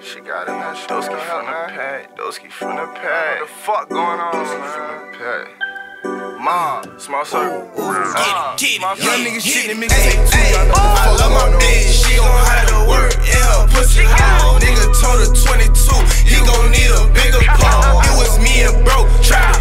She got it, man. Doski from the pack. Doski from the pack. What the fuck going on, man? Ma, small circle. Young nigga shit that mixtape too. I love my bitch, she gon' have to work in her pussy hole. Nigga told her 22, he gon' need a bigger pole. It was me and bro, tryna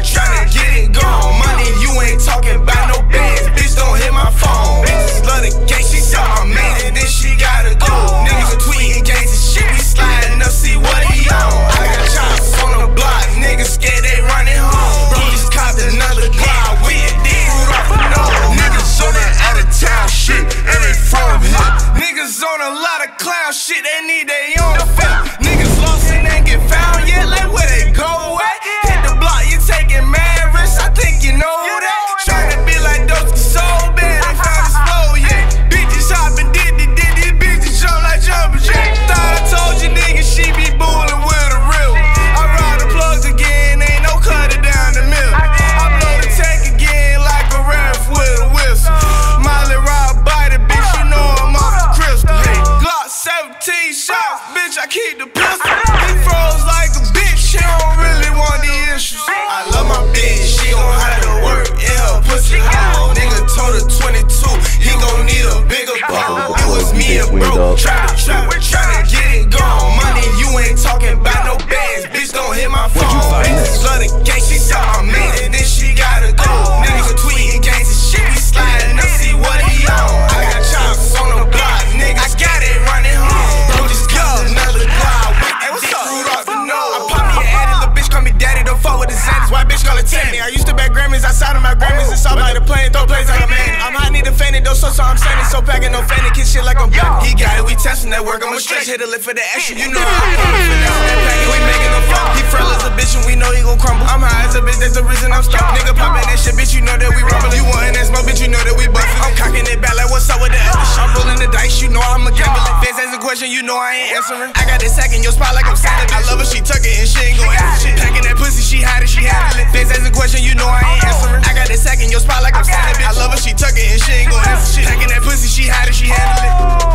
get it gone. Money, you ain't talking about no bands, bitch don't hit my phone. Bitches love the gang, she saw my man, and then she gotta go. Niggas tweeting gangs and shit, we sliding up, see what he on. I got chops on the block, niggas scared they running home. Bro just copped another Glock, we a dig, off the nose. Niggas on that out of town shit, and they from here. Niggas on a lot of clown shit, they need their own film. Niggas lost and ain't get found yet, like where they go at? Hit the block, you taking mad risks, I think you know that. Tryna be like Doski so bad, they found it slow, yeah. Bitches hopping, did these bitches jump like jumping jack. Thought I told you niggas she be bullin' with a real. I ride the plugs again, ain't no cutter down the middle. I blow the tank again like a ref with a whistle. Molly ride by the bitch, you know I'm off the crystal. Hey, Glock 17 shots, bitch, I keep the pistol. He froze like a bitch, she don't really want the issues. I love my bitch, she gon' have to work in her pussy hole. Nigga told her 22, he gon' need a bigger pole. It was me and bro, tryna get it gone. Money, you ain't talking about no bands, bitch don't hit my phone. Bitches love the gang, she saw my man, and then she gotta go. Niggas tweeting gangs and shit, we sliding up, see what he on. I got chops on the block, niggas got it running home. Bro just got another Glock, hey what's up? Off the nose. I pop me an addy, little bitch call me daddy, don't fuck with the Xanax. Why bitch call it Tammy? I used to back Grammys outside of my Grammys, it's all like the plane, throw plays like a man. I'm hot, need a fanny, though, so I'm standing, so packing no fanny, kiss shit like I'm black. He got it, we testing that work, I'ma stretch, hit a lift for the action, you know I'm packing, we making them fall. He frail as a bitch and we know he gon' crumble. I'm high as a bitch, that's the reason I'm stuck. Nigga poppin' that shit, bitch, you know that we rumble. You wantin' that smoke, bitch, you know that we bustin'. I'm cocking it back like what's up with the other shit. I'm rollin' the dice, you know I'm a gambler. Fans ask a question, you know I ain't answering. I got that sack in your spot like I'm Santa. I love her, she tuck it and she ain't gon' answer shit. Packing that pussy, she hide it, she handle it. Fans ask a question, you know I ain't answering. I got that sack in your spot like I'm Santa. I love her, she tuck it and she ain't gon' answer shit. Packing that pussy, she hide it, she handle it.